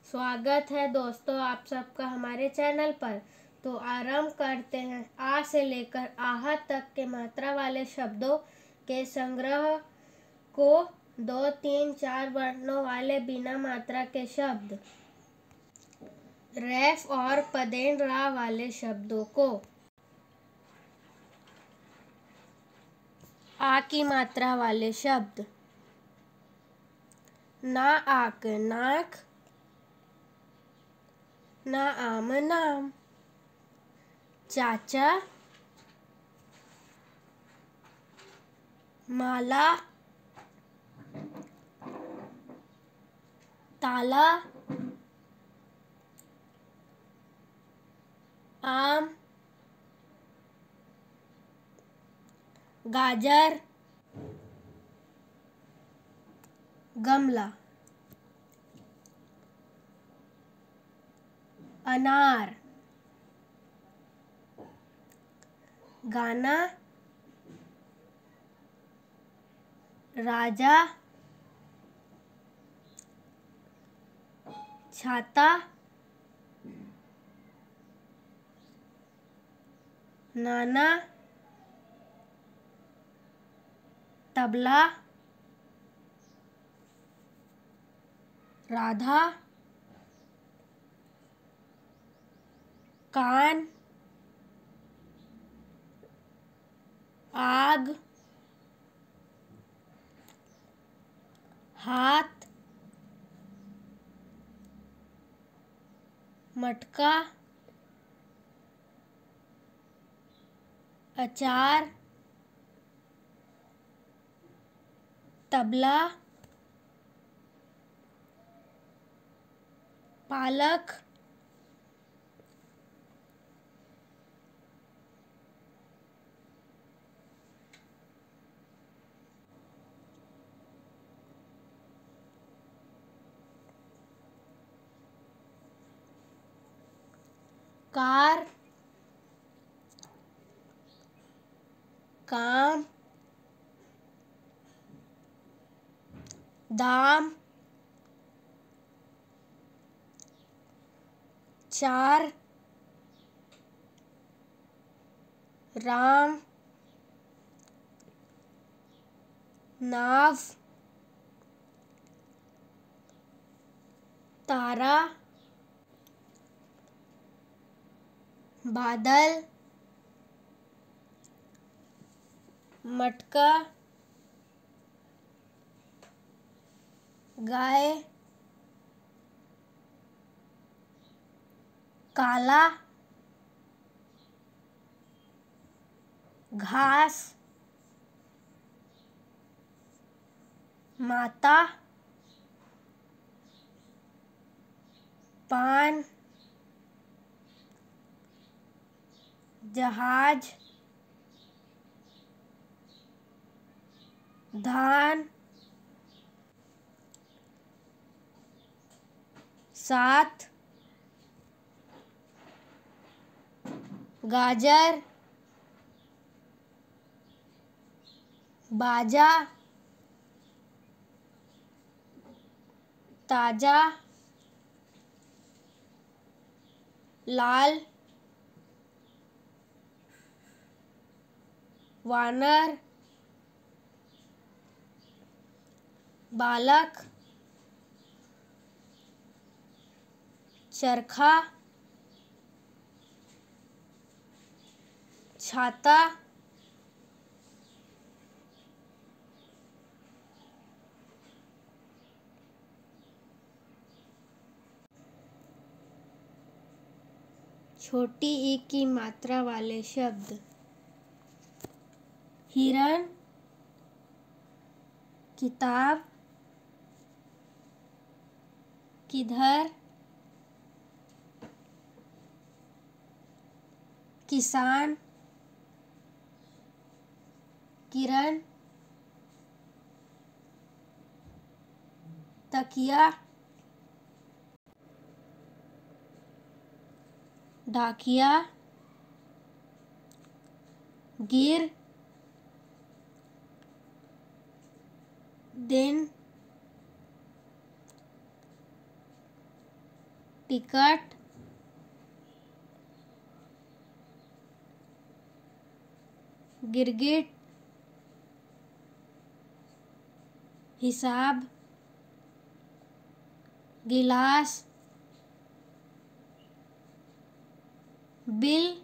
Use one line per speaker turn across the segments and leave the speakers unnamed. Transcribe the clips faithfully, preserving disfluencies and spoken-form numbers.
स्वागत है दोस्तों आप सबका हमारे चैनल पर। तो आरंभ करते हैं। आ से लेकर आह तक के मात्रा वाले शब्दों के संग्रह को दो तीन चार वर्णों वाले बिना मात्रा के शब्द, रैफ और पदेन रा वाले शब्दों को आ की मात्रा वाले शब्द, ना आक नाक, ना आम नाम, चाचा, माला, ताला, आम, गाजर, गमला, अनार, गाना, राजा, छाता, नाना, तबला, राधा, कान, आग, हाथ, मटका, अचार, तबला, पालक, कार, काम, दाम, चार, राम, नाव, तारा, बादल, मटका, गाय, काला, घास, माता, पान, जहाज, धान, सात, गाजर, बाजा, ताजा, लाल, वानर, बालक, चरखा, छाता, छोटी ई की मात्रा वाले शब्द, हिरण, किताब, किधर, किसान, किरण, तकिया, डाकिया, गिर, दिन, टिकट, गिरगिट, हिसाब, गिलास, बिल,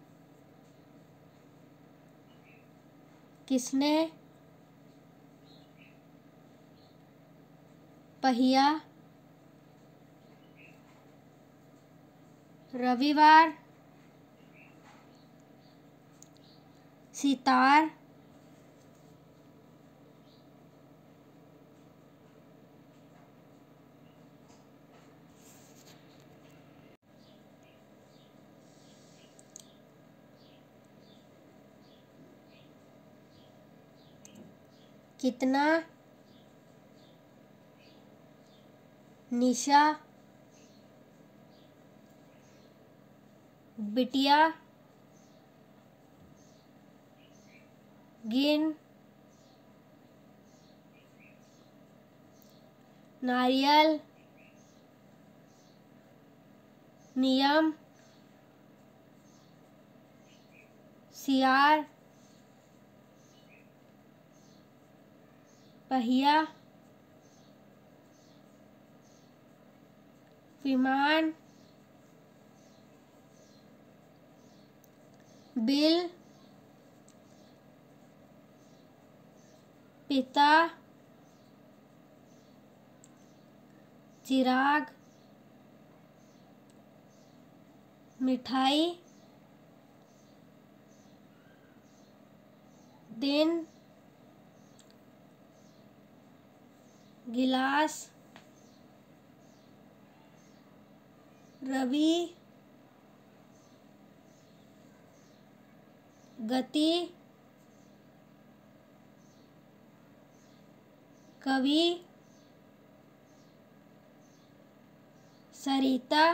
किसने, पहिया, रविवार, सितार, कितना, निशा, बिटिया, गिन, नारियल, नियम, सियार, पहिया, विमान, बिल, पिता, चिराग, मिठाई, दिन, गिलास, रवि, गति, कवि, सरिता,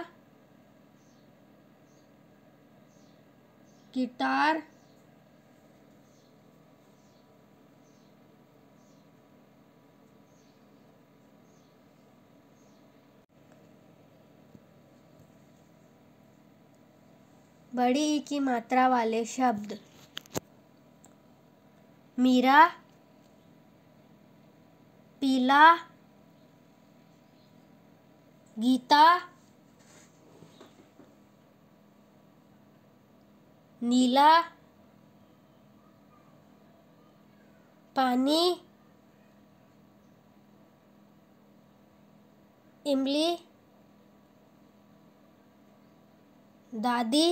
गिटार, बड़ी ई की मात्रा वाले शब्द, मीरा, पीला, गीता, नीला, पानी, इमली, दादी,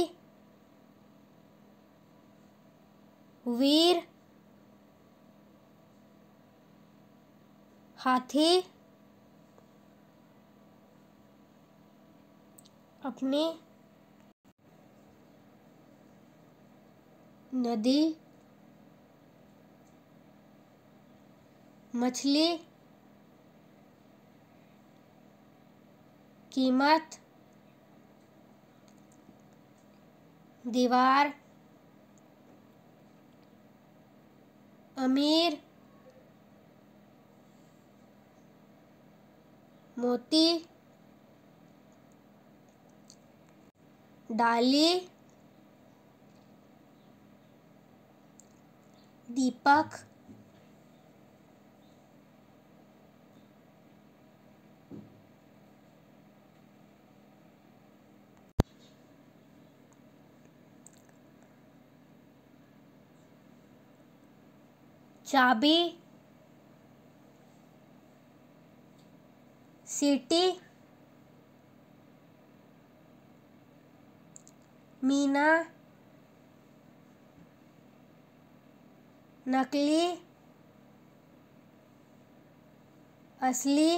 वीर, हाथी, अपनी, नदी, मछली, कीमत, दीवार, अमीर, मोती, डाली, दीपक, चाबी, सीटी, मीना, नकली, असली,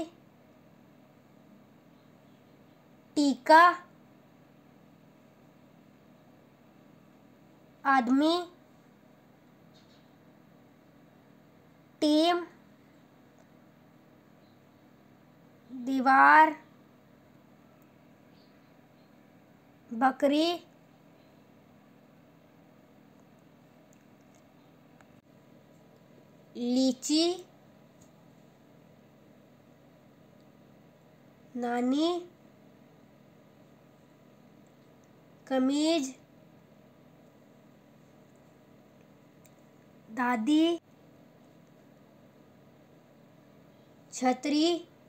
टीका, आदमी, टीम, दीवार, बकरी, लीची, नानी, कमीज, दादी, छतरी,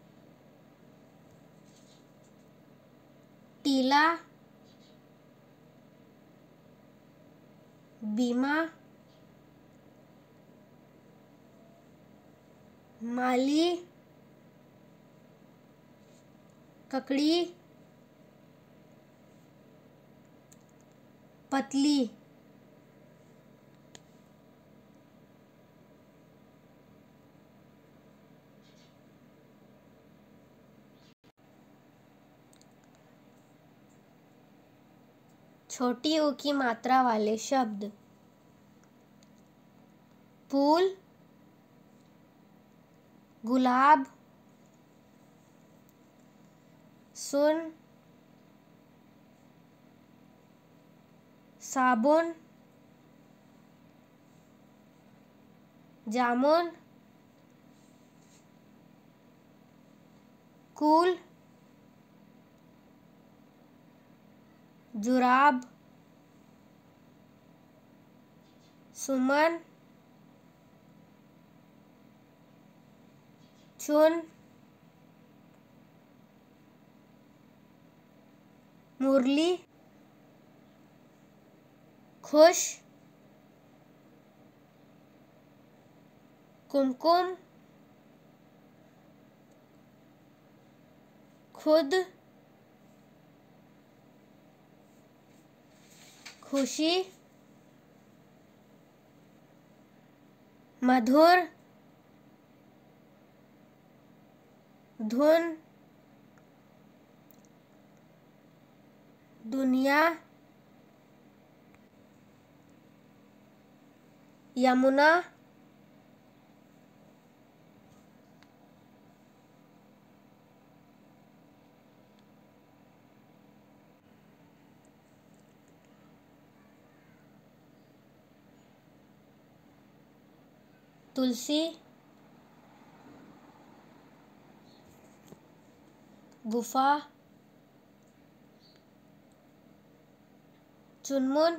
टीला, बीमा, माली, ककड़ी, पतली। छोटी ऊ की मात्रा वाले शब्द: फूल, गुलाब, सुन, साबुन, जामुन, कूल, जुराब, सुमन, चुन, मुरली, खुश, कुमकुम, खुद, खुशी, मधुर, धुन, दुनिया, यमुना, तुलसी, गुफा, चुनमुन,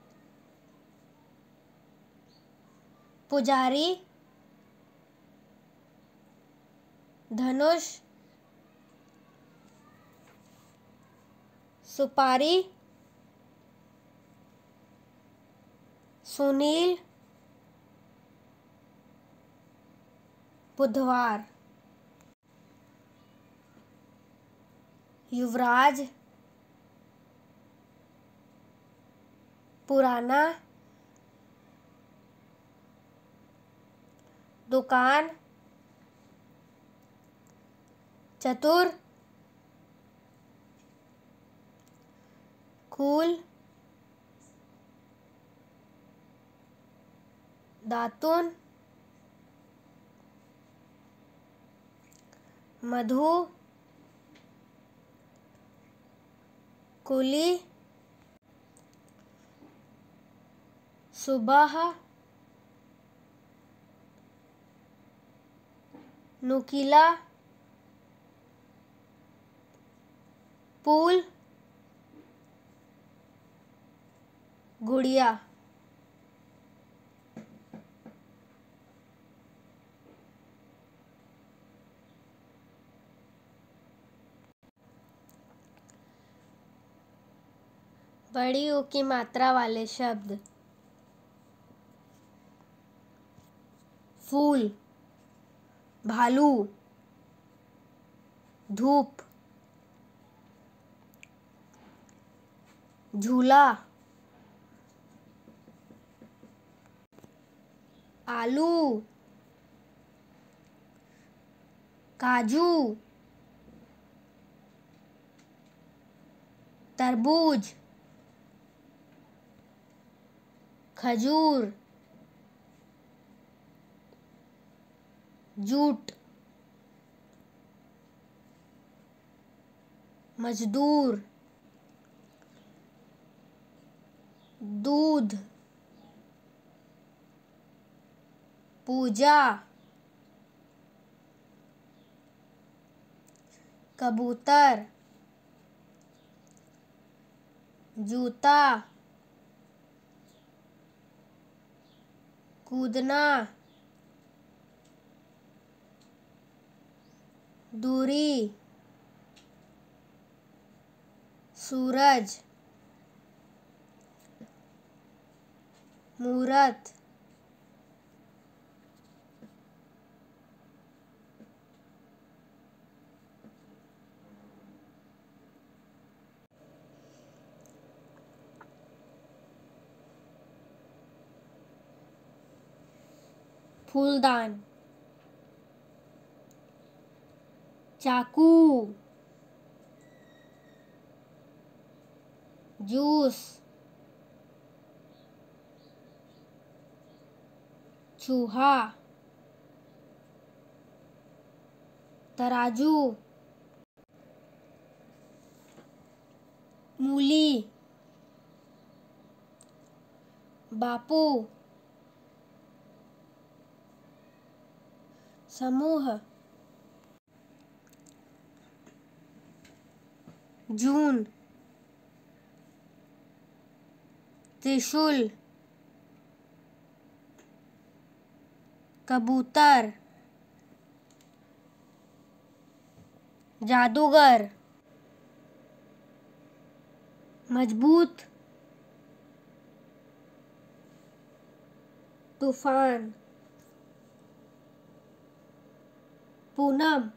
पुजारी, धनुष, सुपारी, सुनील, बुधवार, युवराज, पुराना, दुकान, चतुर, कूल, दातुन, मधु, कुली, सुबह, नुकीला, पूल, गुड़िया। बड़ी ऊ की मात्रा वाले शब्द: फूल, भालू, धूप, झूला, आलू, काजू, तरबूज, खजूर, जूट, मजदूर, दूध, पूजा, कबूतर, जूता, कूदना, दूरी, सूरज, मूरत, फूलदान, चाकू, जूस, चूहा, तराजू, मूली, बापू, समूह, जून, त्रिशूल, कबूतर, जादूगर, मजबूत, तूफान, पूनम,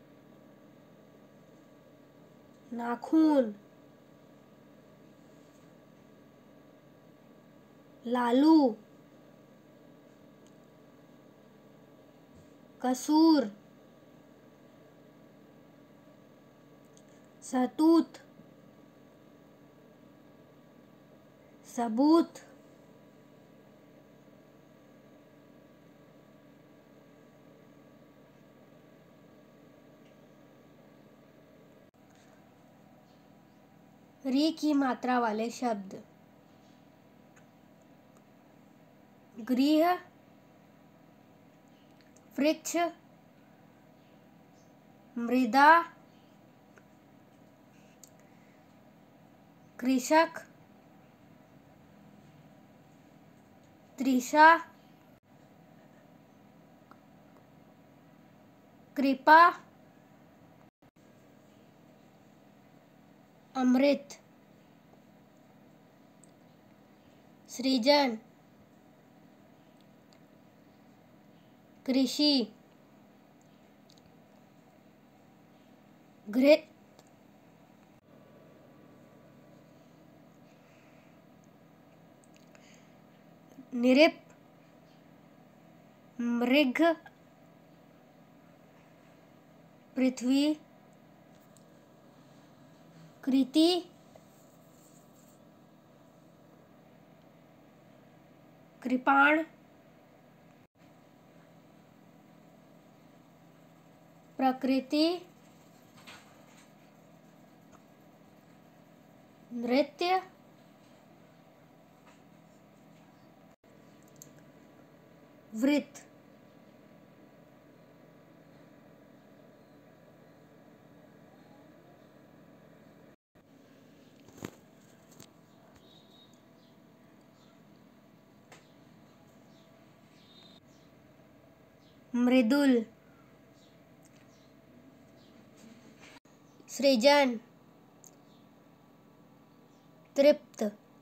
नाखून, लालू, कसूर, सतूत, सबूत, री की मात्रा वाले शब्द, गृह, वृक्ष, मृदा, कृषक, तृषा, कृपा, अमृत, सृजन, कृषि, घृत, निरिप, मृग, पृथ्वी, कृति, कृपाण, प्रकृति, नृत्य, वृत्त, मृदुल, सृजन, तृप्त,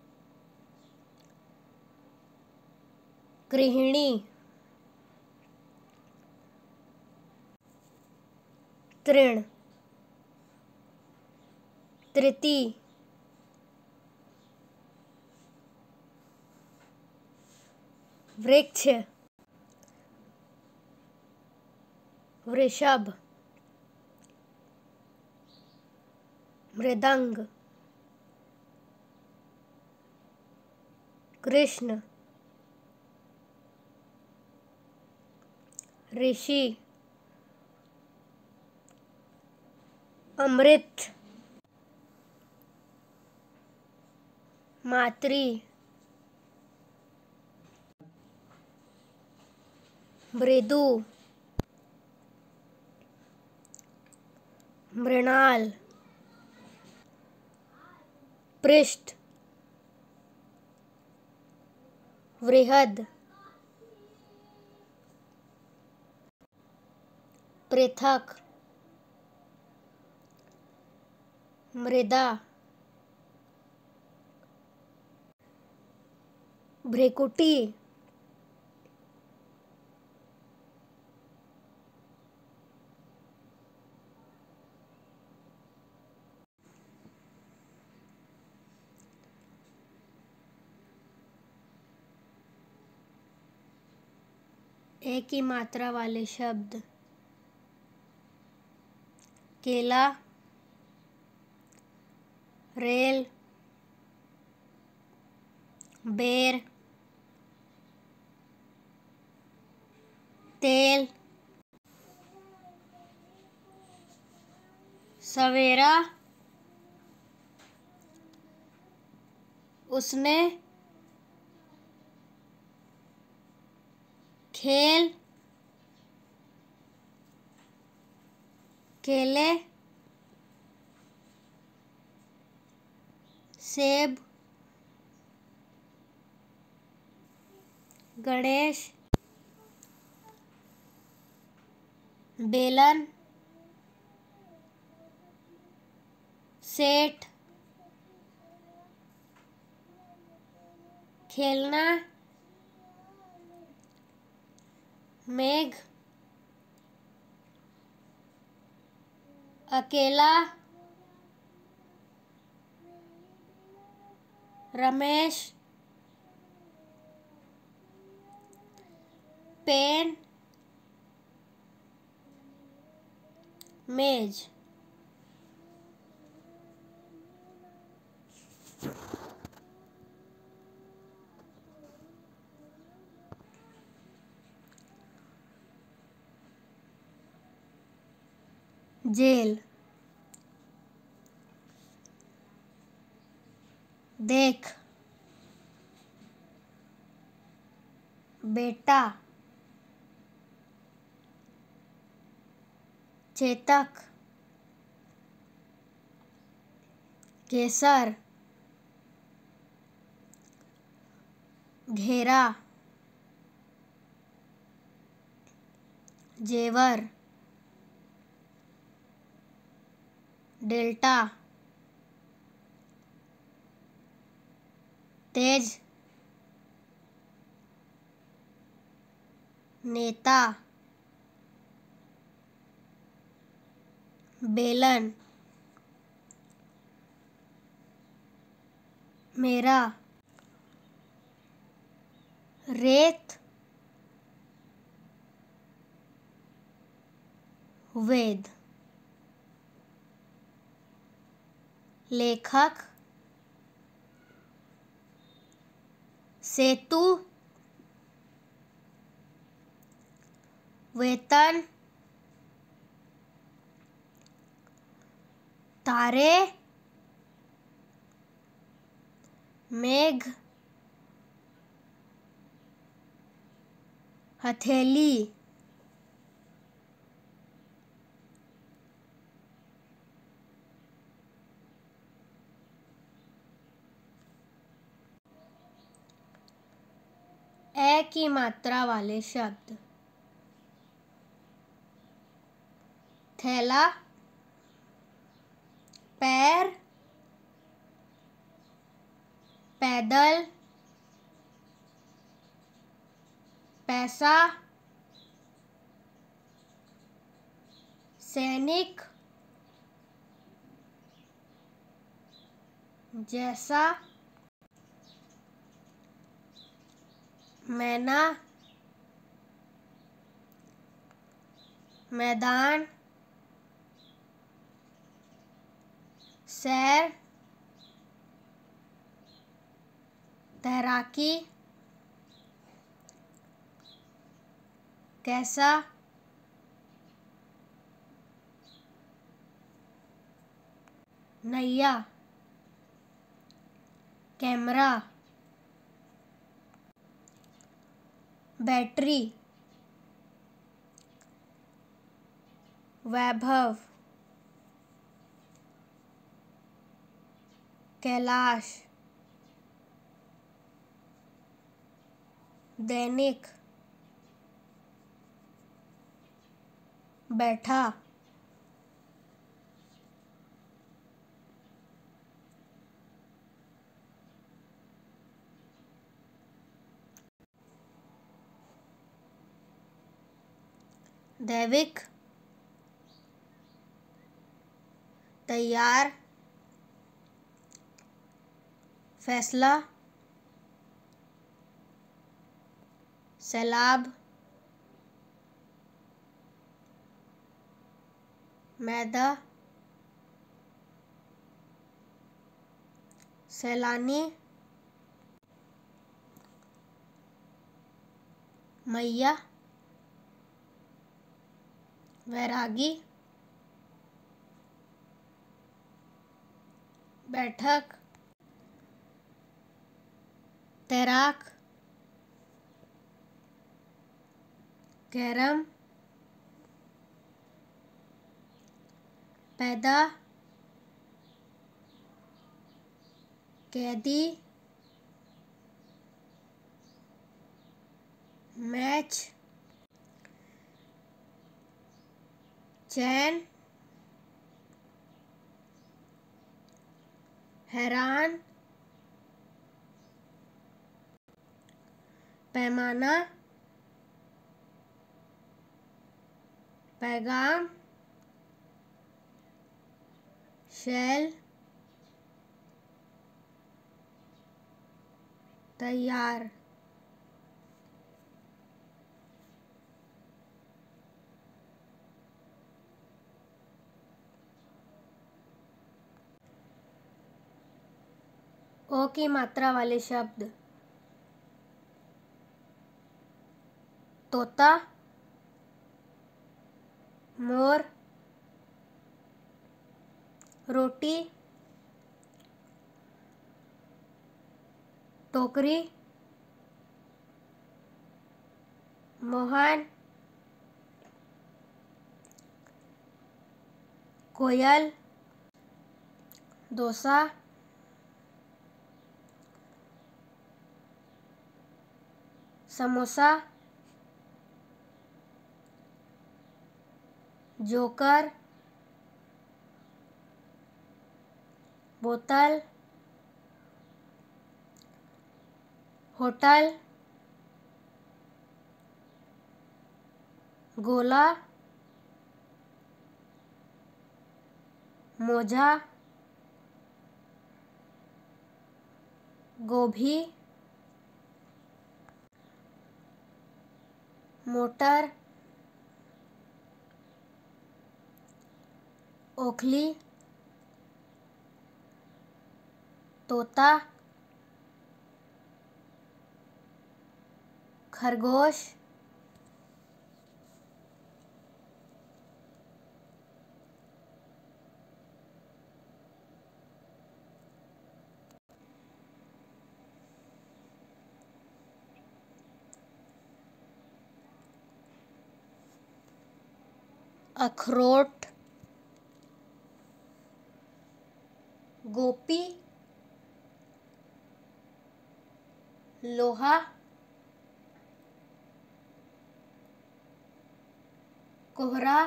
गृहिणी, तृण, तृती, वृक्ष, वृषभ, मृदंग, कृष्ण, ऋषि, अमृत, मातृ, मृदु, मृणाल, पृष्ठ, वृहद, पृथक, मृदा, भ्रिकुटी, एक ही मात्रा वाले शब्द केला, रेल, बेर, तेल, सवेरा, उसने, खेल, केले, सेब, गणेश, बेलन, सेठ, खेलना, मेघ, अकेला, रमेश, पेन, मेज। जेल, देख, बेटा, चेतक, केसर, घेरा, जेवर, डेल्टा, तेज, नेता, बेलन, मेरा, रेत, वेद, लेखक, सेतु, वेतन, तारे, मेघ, हथेली, एक ही मात्रा वाले शब्द थैला, पैर, पैदल, पैसा, सैनिक, जैसा, मैना, मैदान, सैर, तैराकी, कैसा, नैया, कैमरा, बैटरी, वैभव, कैलाश, दैनिक, बैठा, दैविक, तैयार, फैसला, सैलाब, मैदा, सैलानी, मैया, वैरागी, बैठक, तैराक, कैरम, पैदा, कैदी, मैच, चैन, हैरान, पैमाना, पैगाम, शैल, तैयार। ओ की मात्रा वाले शब्द, तोता, मोर, रोटी, टोकरी, मोहन, कोयल, डोसा, समोसा, जोकर, बोतल, होटल, गोला, मोजा, गोभी, मोटर, ओखली, तोता, खरगोश, अखरोट, गोपी, लोहा, कोहरा,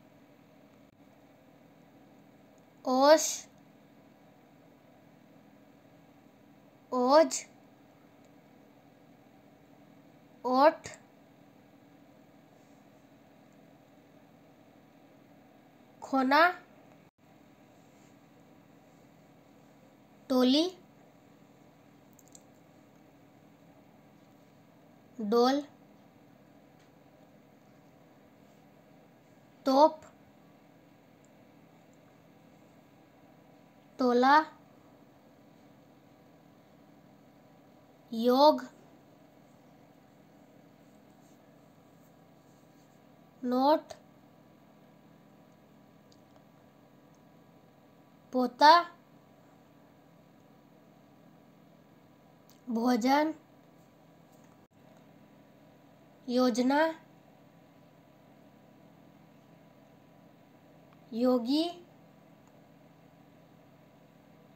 ओश, ओज, ओठ, खोना, टोली, डोल, तोप, तोला, योग, नोट, पोता, भोजन, योजना, योगी,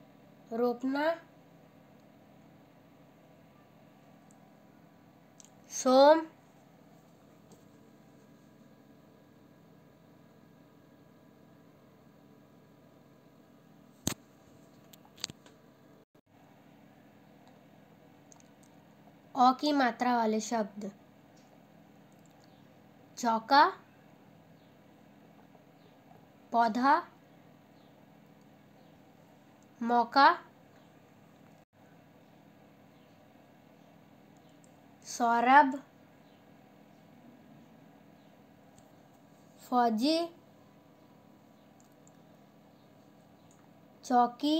रोपना, सोम, औ की मात्रा वाले शब्द चौका, पौधा, मौका, सौरभ, फौजी, चौकी,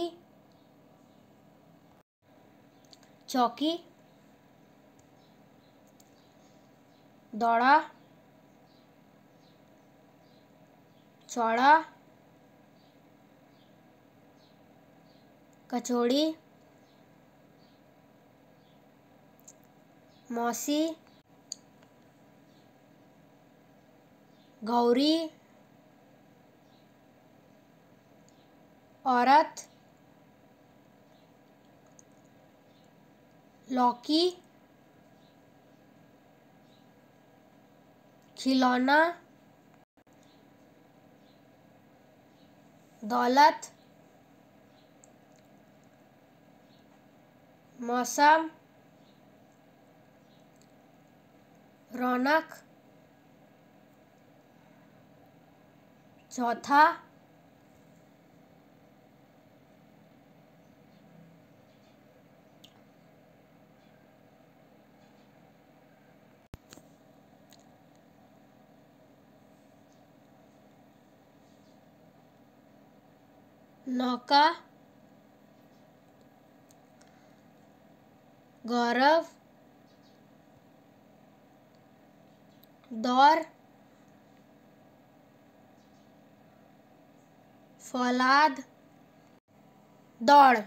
चौकी, दौड़ा, चौड़ा, कचौड़ी, मौसी, गौरी, औरत, लौकी, खिलौना, दौलत, मौसम, रौनक, चौथा, नौका, गौरव, दौर, फौलाद, दौड़,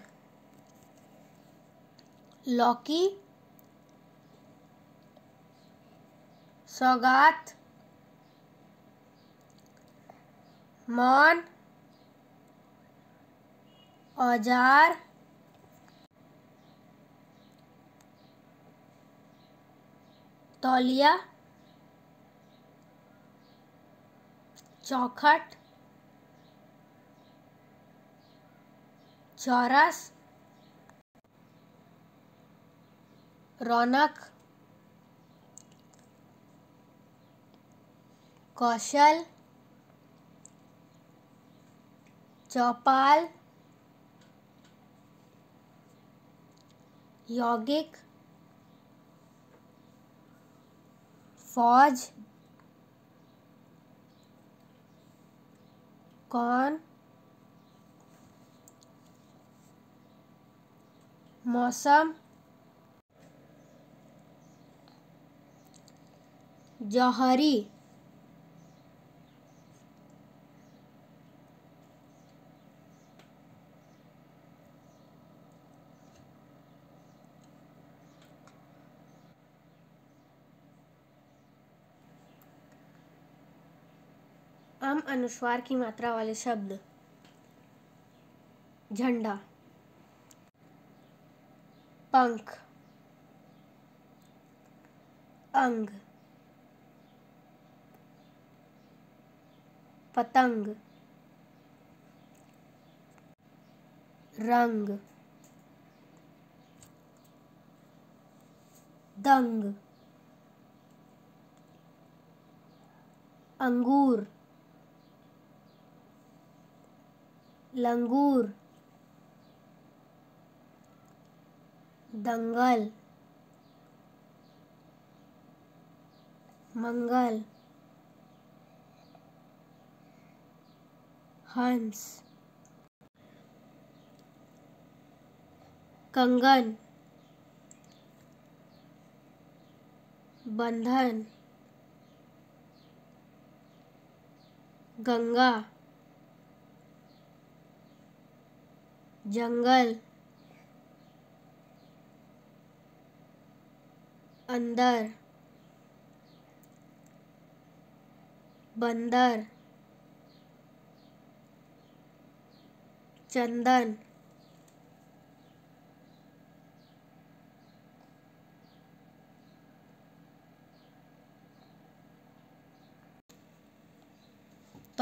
लौकी, सौगात, मौन, औजार, तौलिया, चौखट, चौरस, रौनक, कौशल, चौपाल, यौगिक, फौज, कौन, मौसम, जौहरी, अम अनुस्वार की मात्रा वाले शब्द झंडा, पंख, अंग, पतंग, रंग, दंग, अंगूर, लंगूर, दंगल, मंगल, हंस, कंगन, बंधन, गंगा, जंगल, अंदर, बंदर, चंदन,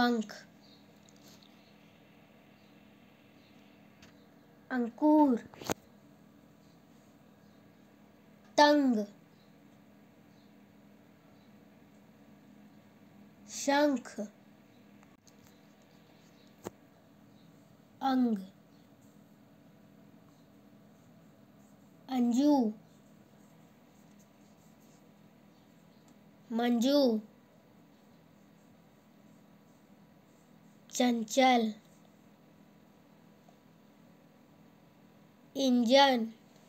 अंक, अंकुर, तंग, शंख, अंग, अंजू, मंजू, चंचल, इंजन,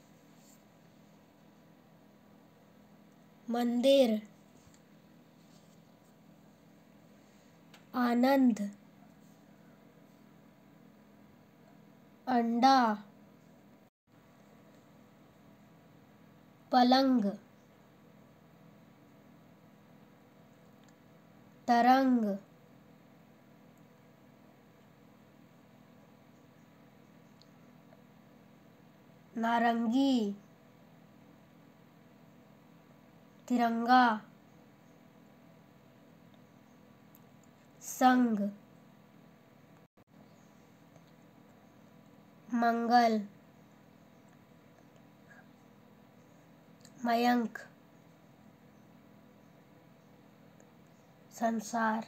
मंदिर, आनंद, अंडा, पलंग, तरंग, नारंगी, तिरंगा, संग, मंगल, मयंक, संसार।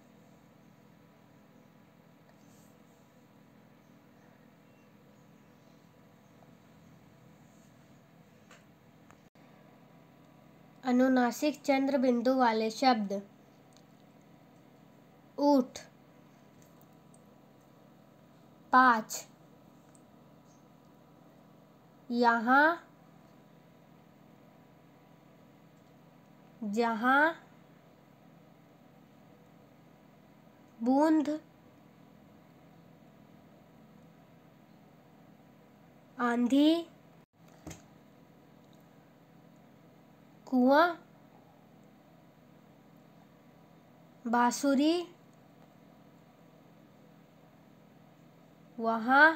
अनुनासिक चंद्र बिंदु वाले शब्द: ऊठ, पाँच, यहाँ, जहाँ, बूंद, आंधी, कुआं, बांसुरी, वहाँ,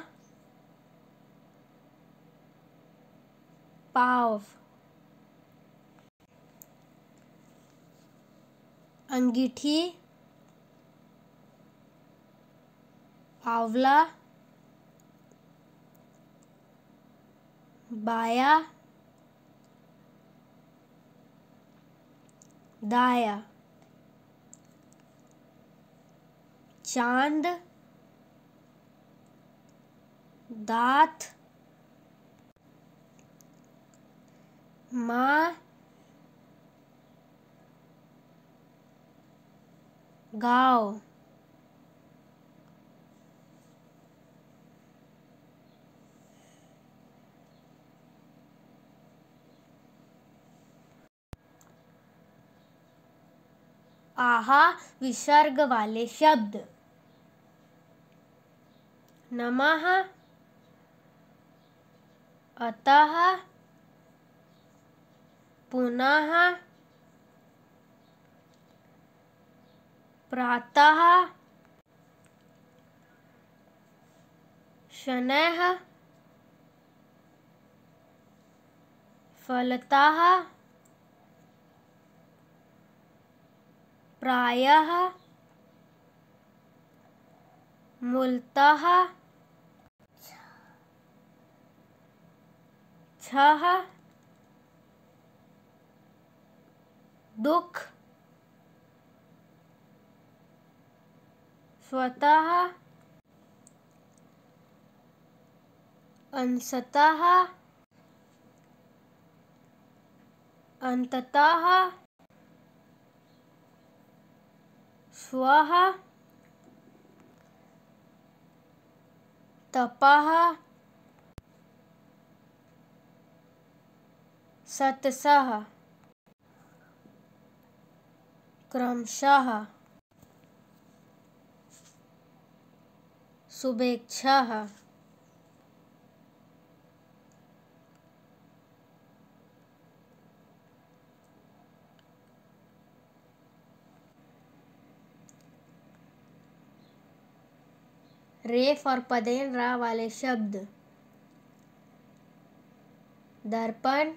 पाव, अंगीठी, आंवला, बाया, दाया, चांद, दांत, माँ, गाँव, आहा विसर्ग वाले शब्द: नमः, अतः, पुनः, प्रातः, शनैः, फलतः, प्रायः, मूलतः, छह, दुख, स्वतः, अंशतः, अंततः, स्वः, तपः, सतसः, क्रमशः, शुभेच्छः। रेफ और पदेन रा वाले शब्द: दर्पण,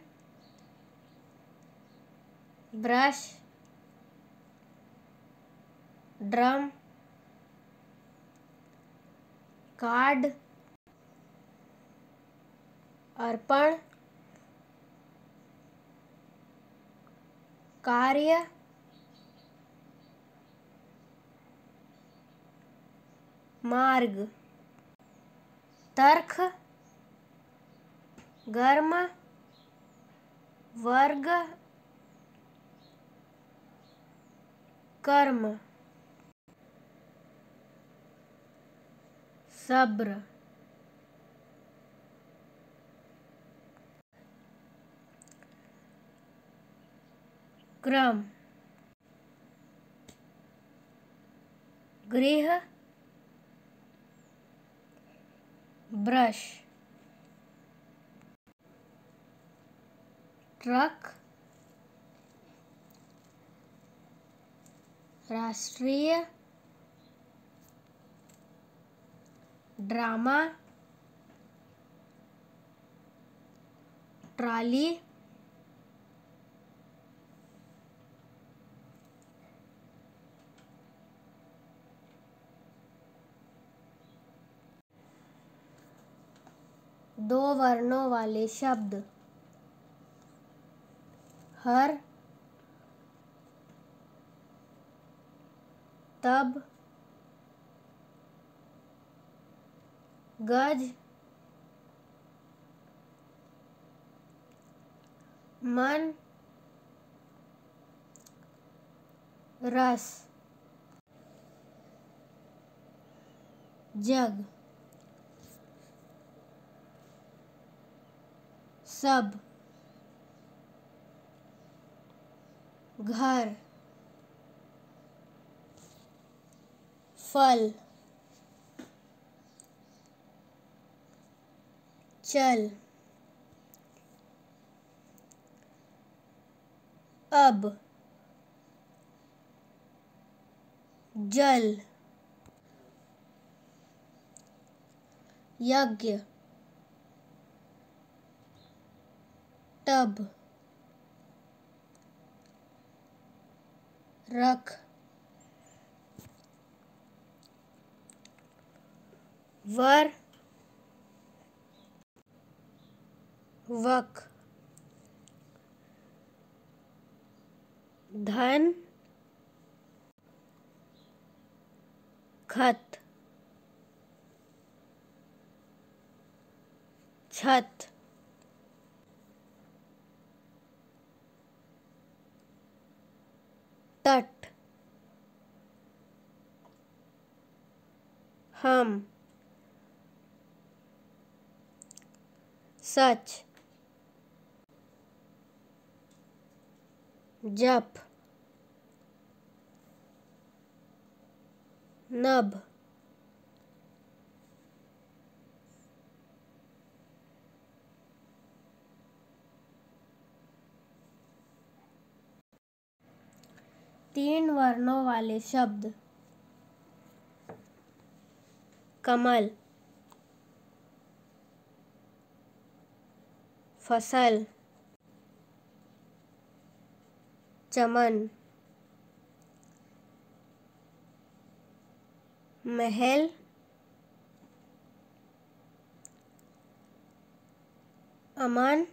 ब्रश, ड्रम, कार्ड, अर्पण, कार्य, मार्ग, तर्क, गर्म, वर्ग, कर्म, सब्र, क्रम, गृह, ब्रश, ट्रक, राष्ट्रीय, ड्रामा, ट्रॉली, दो वर्णों वाले शब्द हर, तब, गज, मन, रस, जग, सब, घर, फल, चल, अब, जल, यज्ञ, टब, रख, वर, वक, धन, खत, छत, तट, हम, सच, जप, नभ, तीन वर्णों वाले शब्द कमल, फसल, चमन, महल, अमन,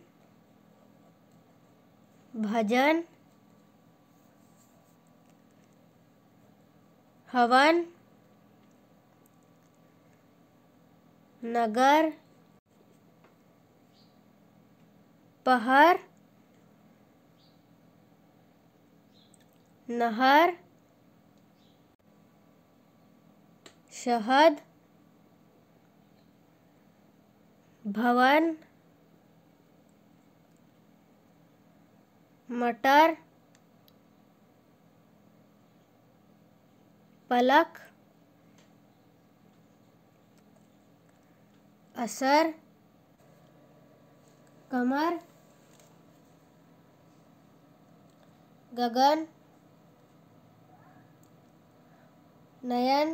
भजन, हवन, नगर, पहर, नहर, शहद, भवन, मटर, पलक, असर, कमर, गगन, नयन,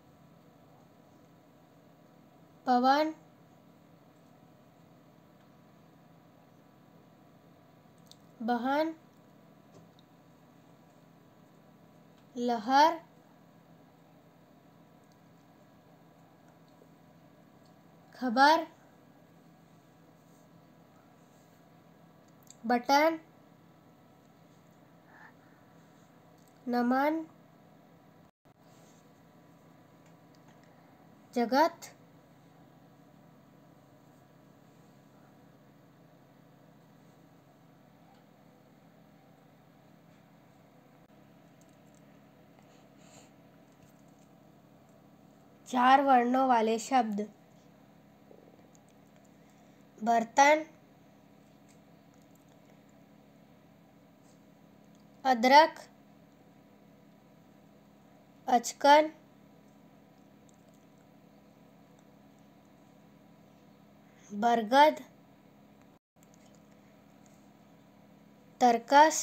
पवन, बहन, लहर, खबर, बटन, नमन, जगत, चार वर्णों वाले शब्द, बर्तन, अदरक, अचकन, बरगद, तरकस,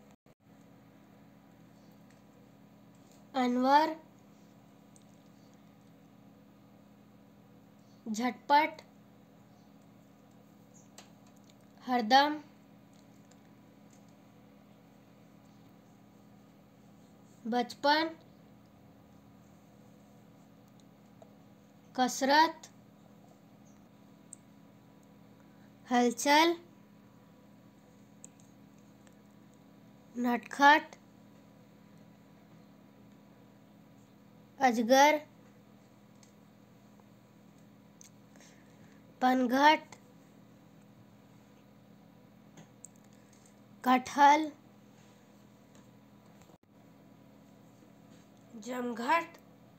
अनवर, झटपट, हरदम, बचपन, कसरत, हलचल, नटखट, अजगर, पनघट, कटहल, जमघट,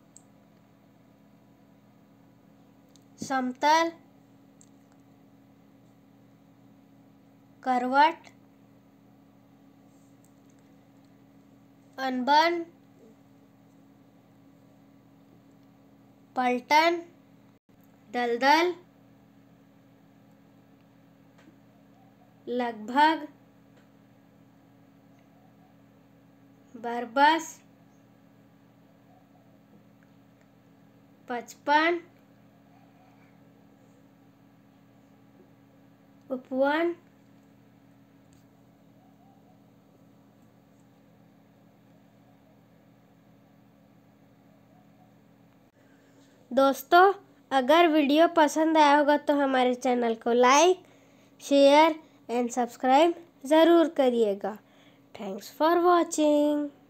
समतल, करवट, अनबन, पलटन, दलदल, लगभग, बरबस, पचपन, उपवन, दोस्तों अगर वीडियो पसंद आया होगा तो हमारे चैनल को लाइक, शेयर एंड सब्सक्राइब ज़रूर करिएगा। Thanks for watching.